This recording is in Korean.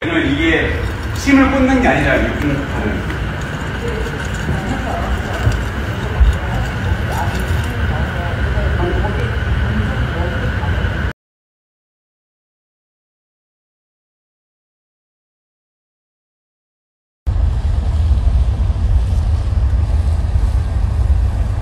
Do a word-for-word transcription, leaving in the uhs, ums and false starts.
왜냐면 이게 심을 꽂는 게 아니라 육군 팔은